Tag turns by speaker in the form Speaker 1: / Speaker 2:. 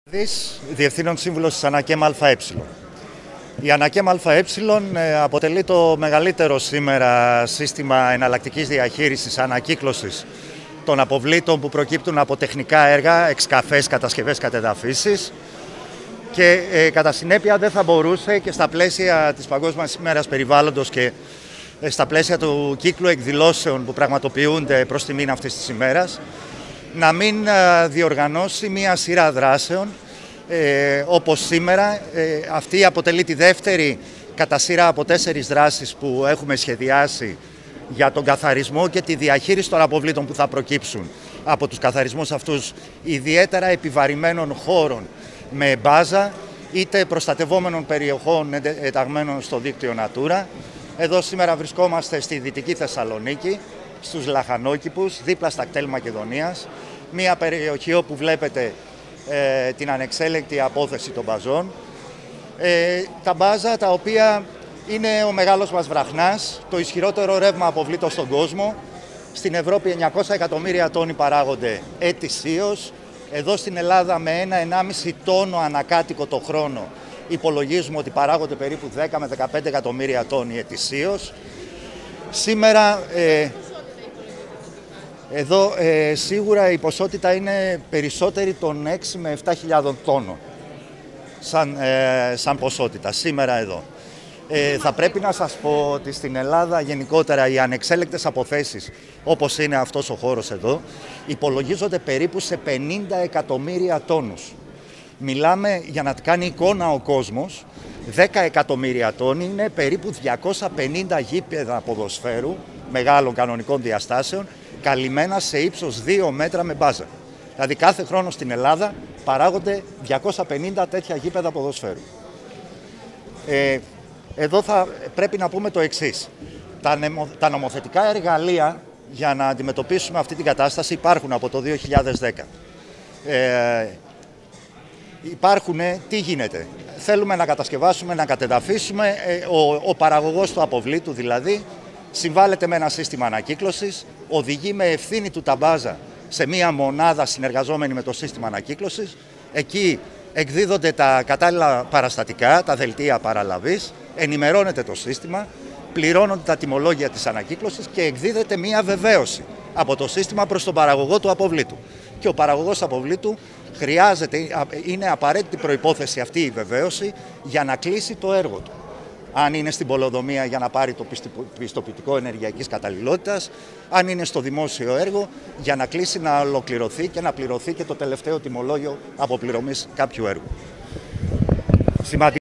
Speaker 1: Διευθύνων Σύμβουλος της Ανακέμ ΑΕ. Η Ανακέμ ΑΕ αποτελεί το μεγαλύτερο σήμερα σύστημα εναλλακτικής διαχείρισης, ανακύκλωσης των αποβλήτων που προκύπτουν από τεχνικά έργα, εξκαφές, κατασκευές, κατεδαφίσεις και κατά συνέπεια δεν θα μπορούσε και στα πλαίσια της Παγκόσμιας ημέρας περιβάλλοντος και στα πλαίσια του κύκλου εκδηλώσεων που πραγματοποιούνται προς τιμήν αυτής της ημέρας να μην διοργανώσει μία σειρά δράσεων όπως σήμερα. Αυτή αποτελεί τη δεύτερη κατά σειρά από 4 δράσεις που έχουμε σχεδιάσει για τον καθαρισμό και τη διαχείριση των αποβλήτων που θα προκύψουν από τους καθαρισμούς αυτούς ιδιαίτερα επιβαρημένων χώρων με μπάζα είτε προστατευόμενων περιοχών ενταγμένων στο δίκτυο Natura. Εδώ σήμερα βρισκόμαστε στη Δυτική Θεσσαλονίκη, στους Λαχανόκηπους, δίπλα στα κτέλ Μακεδονίας, μια περιοχή όπου βλέπετε την ανεξέλεγκτη απόθεση των μπαζών. Τα μπάζα τα οποία είναι ο μεγάλος μας βραχνάς, το ισχυρότερο ρεύμα αποβλήτων στον κόσμο. Στην Ευρώπη 900 εκατομμύρια τόνοι παράγονται ετησίως. Εδώ στην Ελλάδα με 1-1,5 τόνο ανακάτοικο το χρόνο υπολογίζουμε ότι παράγονται περίπου 10 με 15 εκατομμύρια τόνοι ετησίως. Σήμερα εδώ σίγουρα η ποσότητα είναι περισσότερη των 6 με 7.000 τόνων σαν ποσότητα σήμερα εδώ. Θα πρέπει να σας πω ότι στην Ελλάδα γενικότερα οι ανεξέλεγκτες αποθέσεις όπως είναι αυτός ο χώρος εδώ υπολογίζονται περίπου σε 50 εκατομμύρια τόνους. Μιλάμε, για να κάνει εικόνα ο κόσμος, 10 εκατομμύρια τόνοι είναι περίπου 250 γήπεδα ποδοσφαίρου μεγάλων κανονικών διαστάσεων καλυμμένα σε ύψος 2 μέτρα με μπάζα. Δηλαδή κάθε χρόνο στην Ελλάδα παράγονται 250 τέτοια γήπεδα ποδοσφαίρου. Εδώ θα πρέπει να πούμε το εξής. Τα νομοθετικά εργαλεία για να αντιμετωπίσουμε αυτή την κατάσταση υπάρχουν από το 2010. Τι γίνεται. Θέλουμε να κατασκευάσουμε, να κατεδαφίσουμε, ο παραγωγός του αποβλήτου δηλαδή συμβάλλεται με ένα σύστημα ανακύκλωσης, οδηγεί με ευθύνη του τα μπάζα σε μία μονάδα συνεργαζόμενη με το σύστημα ανακύκλωσης. Εκεί εκδίδονται τα κατάλληλα παραστατικά, τα δελτία παραλαβής, ενημερώνεται το σύστημα, πληρώνονται τα τιμολόγια της ανακύκλωσης και εκδίδεται μία βεβαίωση από το σύστημα προς τον παραγωγό του αποβλήτου. Και ο παραγωγός αποβλήτου είναι απαραίτητη προϋπόθεση αυτή η βεβαίωση για να κλείσει το έργο του. Αν είναι στην πολεοδομία για να πάρει το πιστοποιητικό ενεργειακής καταλληλότητας, αν είναι στο δημόσιο έργο για να κλείσει, να ολοκληρωθεί και να πληρωθεί και το τελευταίο τιμολόγιο αποπληρωμής κάποιου έργου.